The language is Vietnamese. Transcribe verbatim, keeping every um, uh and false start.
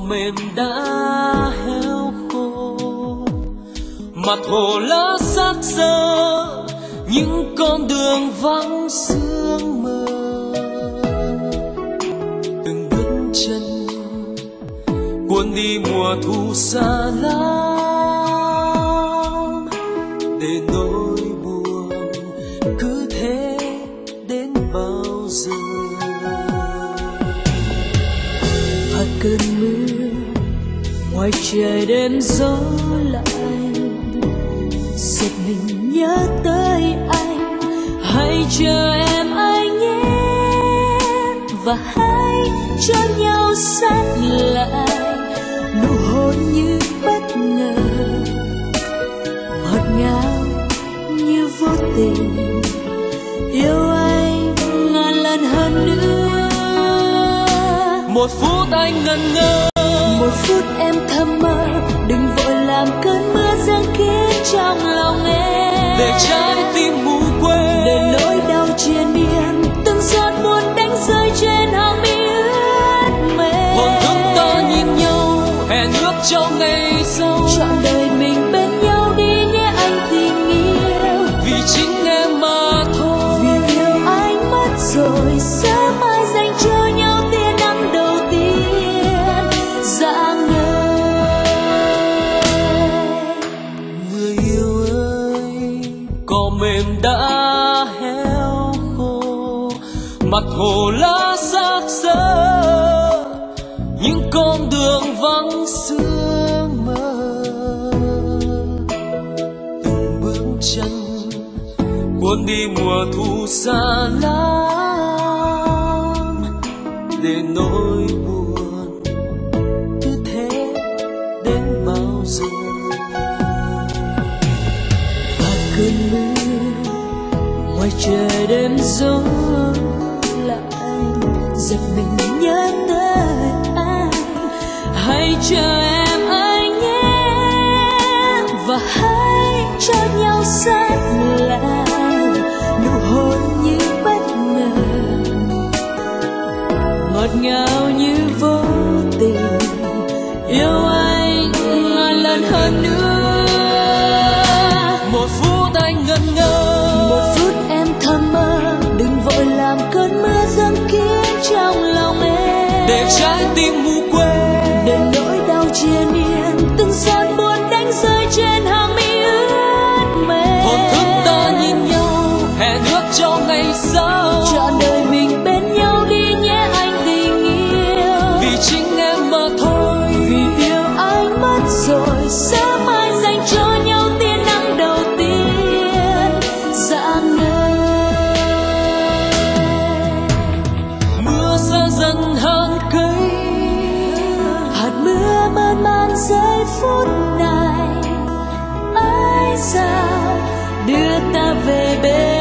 mềm đã héo khô, mặt hồ lá xác xơ, những con đường vắng sương mờ. Từng bước chân cuốn đi mùa thu xa lắm, để nỗi buồn cứ thế đến bao giờ. Hạt cơn mưa ngoài trời đêm gió lạnh, giật mình nhớ tới anh. Hãy chờ em anh nhé, và hãy cho nhau sát lại, nụ hôn như bất ngờ, ngọt ngào như vô tình, yêu anh ngàn lần hơn nữa. Một phút anh ngẩn ngơ, một phút em thầm mơ, đừng vội làm cơn mưa giăng kín trong lòng em, để trái tim mù quên, để nỗi đau triền miên, từng giọt buồn đánh rơi trên hàng mi ướt mềm. hồn thức ta nhìn nhau, hẹn ước cho ngày sau, trọn đời mình bên nhau đi nhé anh tình yêu. vì chính em mà thôi, vì yêu anh mất rồi, sớm mai dành cho nhau tia nắng đầu tiên rạng ngời. người yêu ơi, cỏ mềm đã héo khô, mặt hồ lá xác xơ, những con đường vắng sương mờ. Từng bước chân cuốn đi mùa thu xa lắm, để nỗi buồn cứ thế đến bao giờ. Và cơn mưa ngoài trời đêm gió lạnh, giật mình nhớ tới anh. Hãy chờ em anh nhé, và hãy cho nhau sát lại, nụ hôn như bất ngờ, ngọt ngào như vô tình, yêu anh ngàn lần hơn nữa. một phút anh ngẩn ngơ, Một phút em thầm mơ, đừng vội làm cơn mưa giăng kín trong lòng em, để trái tim mù quên, để nỗi đau triền miên, từng giọt buồn đánh rơi trên hàng mi ướt mềm. hồn thức ta nhìn nhau, hẹn ước cho ngày sau, trọn đời mình bên nhau đi nhé anh tình yêu. vì chính em mà thôi, vì yêu anh mất rồi, sớm mai dành cho nhau tia nắng đầu tiên rạng ngời. mưa xa dần hàng cây, Hạt mưa mơn man giây phút này, ai sao đưa ta về bên